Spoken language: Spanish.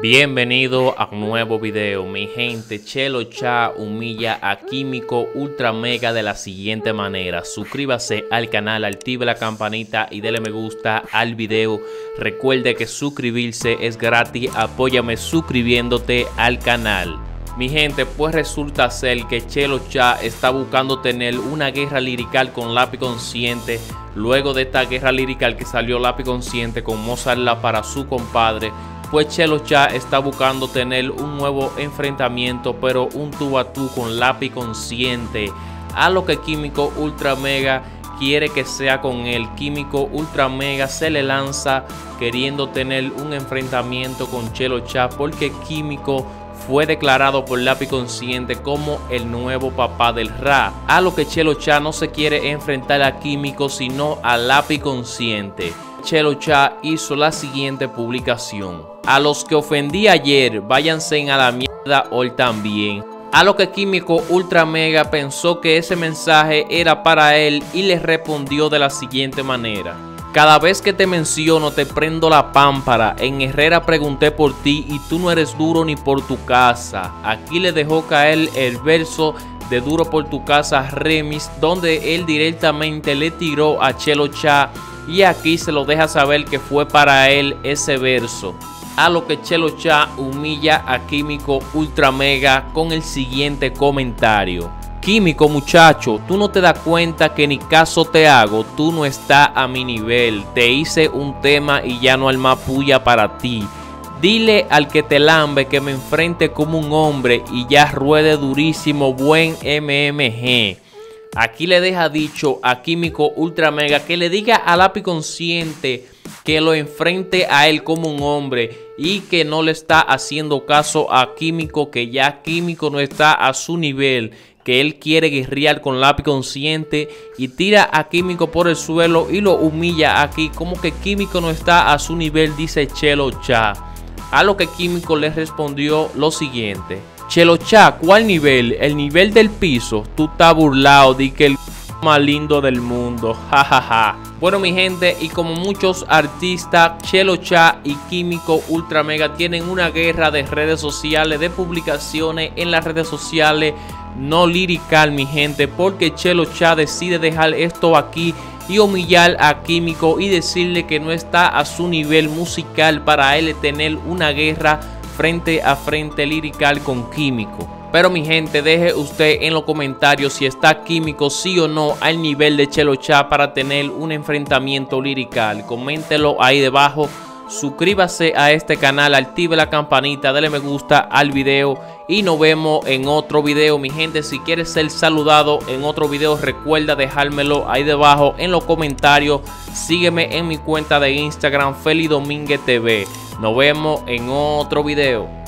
Bienvenido a un nuevo video, mi gente. Chelo Cha humilla a Químico Ultra Mega de la siguiente manera. Suscríbase al canal, active la campanita y dele me gusta al video. Recuerde que suscribirse es gratis, apóyame suscribiéndote al canal. Mi gente, pues resulta ser que Chelo Cha está buscando tener una guerra lirical con Lápiz Consciente. Luego de esta guerra lirical que salió Lápiz Consciente con Mozart La para su compadre, pues Chelo Cha está buscando tener un nuevo enfrentamiento, pero un tú a tú con Lápiz Consciente. A lo que Químico Ultra Mega quiere que sea con él. Químico Ultra Mega se le lanza queriendo tener un enfrentamiento con Chelo Cha porque Químico fue declarado por Lápiz Consciente como el nuevo papá del rap. A lo que Chelo Cha no se quiere enfrentar a Químico sino a Lápiz Consciente. Chelo Cha hizo la siguiente publicación: a los que ofendí ayer, váyanse a la mierda hoy también. A lo que Químico Ultra Mega pensó que ese mensaje era para él y le respondió de la siguiente manera: cada vez que te menciono te prendo la pámpara. En Herrera pregunté por ti y tú no eres duro ni por tu casa. Aquí le dejó caer el verso de Duro por tu casa remix, donde él directamente le tiró a Chelo Cha y aquí se lo deja saber que fue para él ese verso. A lo que Chelo Cha humilla a Químico Ultra Mega con el siguiente comentario: Químico, muchacho, tú no te das cuenta que ni caso te hago, tú no estás a mi nivel. Te hice un tema y ya no hay más puya para ti. Dile al que te lambe que me enfrente como un hombre y ya ruede durísimo, buen MMG. Aquí le deja dicho a Químico Ultra Mega que le diga a Lápiz Consciente que lo enfrente a él como un hombre y que no le está haciendo caso a Químico, que ya Químico no está a su nivel, que él quiere guerrear con Lápiz Consciente y tira a Químico por el suelo y lo humilla aquí como que Químico no está a su nivel, dice Chelo Cha. A lo que Químico le respondió lo siguiente: Chelo Cha, ¿cuál nivel? El nivel del piso. Tú estás burlado, di que el más lindo del mundo, jajaja. Bueno, mi gente, y como muchos artistas, Chelo Cha y Químico Ultra Mega tienen una guerra de redes sociales, de publicaciones en las redes sociales, no lirical, mi gente, porque Chelo Cha decide dejar esto aquí y humillar a Químico y decirle que no está a su nivel musical para él tener una guerra frente a frente lirical con Químico. Pero mi gente, deje usted en los comentarios si está Químico sí o no al nivel de Chelo Cha para tener un enfrentamiento lirical. Coméntelo ahí debajo. Suscríbase a este canal, active la campanita, dale me gusta al video y nos vemos en otro video. Mi gente, si quieres ser saludado en otro video, recuerda dejármelo ahí debajo en los comentarios. Sígueme en mi cuenta de Instagram, Feli Domínguez TV. Nos vemos en otro video.